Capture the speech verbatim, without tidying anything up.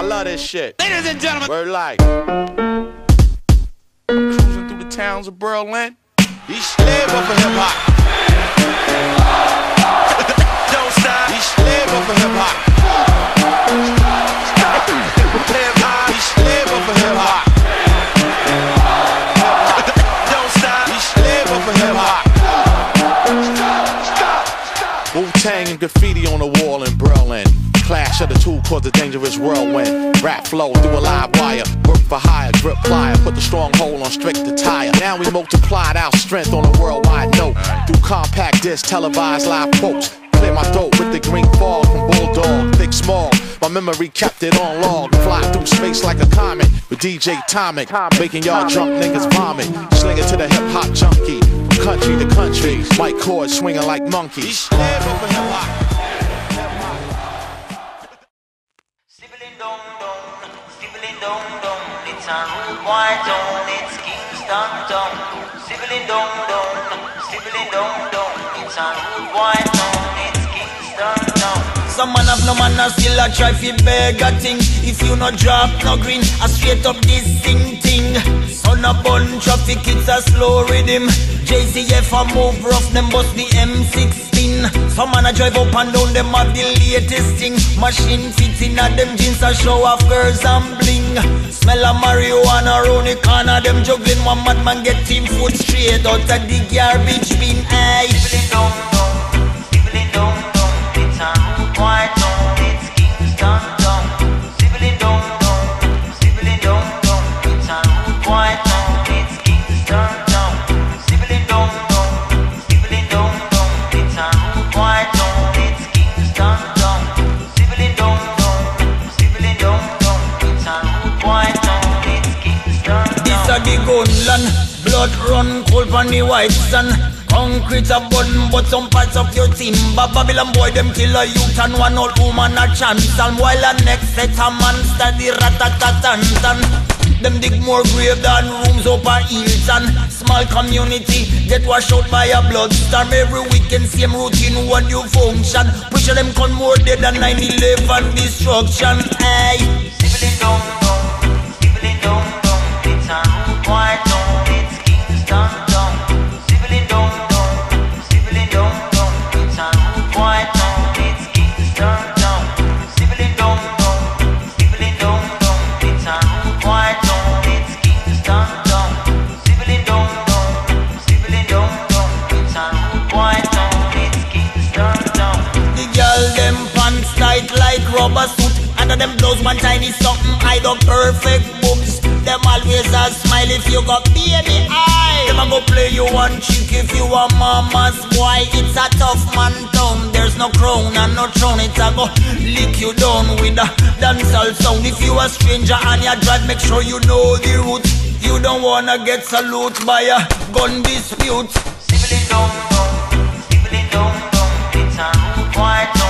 love this shit. Ladies and gentlemen, Word life. I'm cruising through the towns of Berlin. These slave off of hip hop. Don't stop. These slave off of hip hop. Hip hop. These slave off of hip hop. Don't stop. These slave off of hip hop. Wu-Tang and graffiti on the wall in Berlin. Clash of the two caused a dangerous whirlwind. Rap flow through a live wire. Work for hire, grip plier. Put the stronghold on strict attire. Now we multiplied our strength on a worldwide note. Through compact disc, televised live quotes. Clear my throat with the green fog from Bulldog. Thick small, my memory kept it on log. Fly through space like a comet with D J Tomic. Making y'all drunk niggas vomit. Sling it to the hip hop junkie. From country to country, mic cords swinging like monkeys. It's a rude white town, it's Kingston town. Sibling dong dong, sibling dong dong. It's a rude white town, it's Kingston town. Some man have no man and still a try fi beg a thing. If you no drop no green, a straight up this sing thing. Son a bun traffic, it's a slow rhythm. J C F a move rough, them bust the M sixteen. Some man a drive up and down, them have the latest thing. Machine fits in a them jeans a show off girls and bling. Smell a marijuana round the corner, them juggling. One madman get team foot straight out of the garbage bin. Aye. Sibling dong dong, sibling dong dong. It's a rude white town, it's Kingston town. Sibling dong dong, sibling dong dong. It's a rude white town, it's Kingston town. Sibling dong dong, sibling dong dong. It's a rude white town, it's Kingston town. Sibling dong dong, sibling dong dong. It's a rude white town, it's Kingston town. This a the gunland, blood run cold on the white sun. Concrete a button, but some parts of your team. But Babylon boy, them kill a youth and one old woman a chance. And while the next set a man study rat-a-tat-tan-tan. Them dig more grave than rooms up a Hilton. Small community get washed out by a bloodstorm. Every weekend same routine, one new function. Push them con more dead than nine eleven destruction. Hey, sibling dong dong, sibling dong dong. It's a rude white town, it's Kingston town. Sibling dong dong, sibling dong dong. It's a rude white town, it's Kingston town. Sibling dong dong, sibling dong dong. It's a rude white town, it's Kingston town. Sibling dong dong, sibling dong dong. It's a rude white town, it's Kingston town. The girl them pants tight like rubber suit. Under them blouse one tiny something hide up perfect boobs. Them always a smile if you got baby eye. Them a go play you one chick if you a mama's boy. It's a tough man town. There's no crown and no throne. It's a go lick you down with a dancehall sound. If you a stranger and you drive, make sure you know the route. You don't wanna get salute by a gun dispute. Sibling dong dong, sibling dong dong. It's a rude white town.